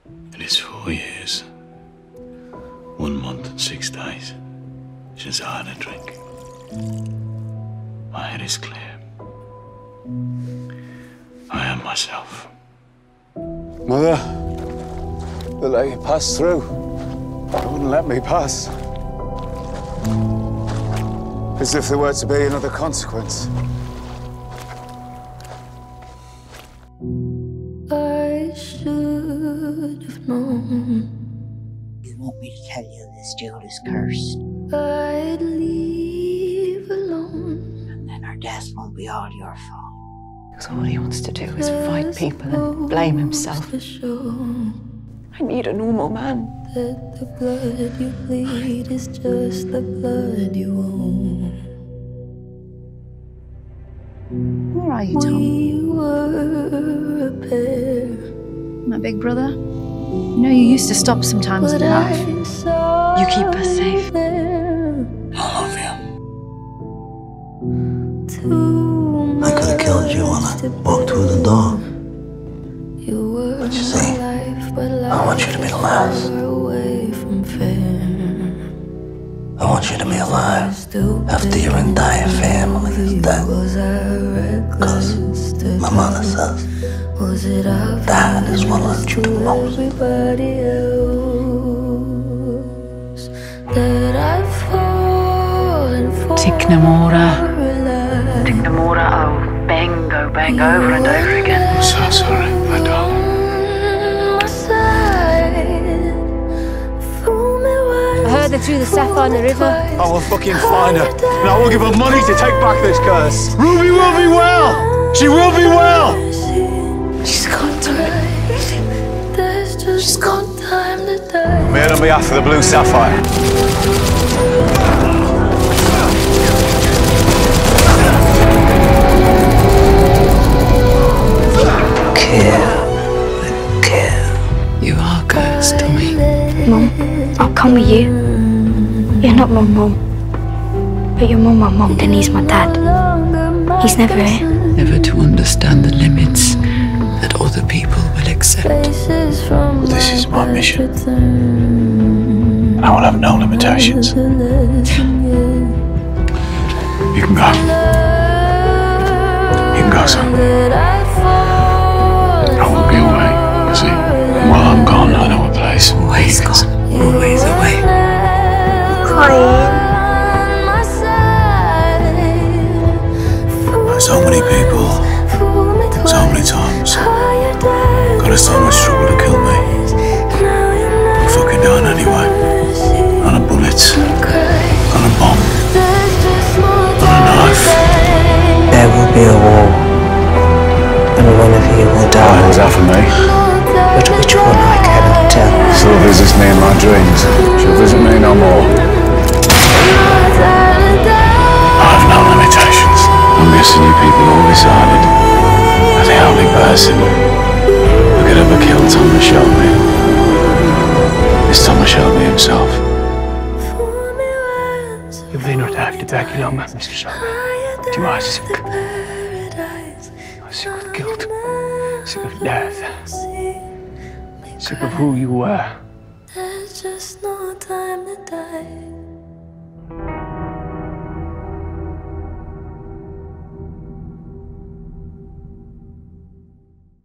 It is 4 years, 1 month and 6 days since I had a drink. My head is clear. I am myself. Mother, they let you pass through. They wouldn't let me pass. As if there were to be another consequence. I should have known. You want me to tell you this deal is cursed? I'd leave alone. And then our death won't be all your fault. Because all he wants to do is fight people and blame himself. I need a normal man. That the blood you bleed is just the blood you own. Where are you, Tom? We were a pair. My big brother? You know, you used to stop sometimes and laugh. You keep us safe. I love you. I could have killed you when I walked through the door. But you see, I want you to be the last. I want you to be alive after your entire family is dead. Because my mother says that is what loves you the most. Tignamora, oh, bang over and over again. I'm so sorry, my darling. I heard they threw the sapphire in the river. I will fucking find her, and I will give her money to take back this curse. Ruby will be well! She will be well! She's got time. She's got time to die. I'm here on behalf of the Blue Sapphire. Care. You are cursed, Tommy. Mum, I'll come with you. You're not my mum, but your mum, my mum, then he's my dad. He's never here. Never to understand the limits that other people will accept. Well, this is my mission. And I will have no limitations. You can go. You can go, son. I will be away, you see. And while I'm gone, I know a place. Always gone, always away. So many people, so many times, got us so much trouble to kill me. I'm fucking dying anyway. On a bullet, on a bomb, on a knife. There will be a war, and one of you will die. What was that for me? But which one I cannot tell. She'll visit me in my dreams. She'll visit me no more. I have no limitations. I'm guessing you people all decided that the only person who could ever kill Tommy Shelby is Tommy Shelby himself. You've been attacked long, Mr. Shelby. You are sick. You are sick of guilt, sick of death, sick of who you were. There's just no time to die.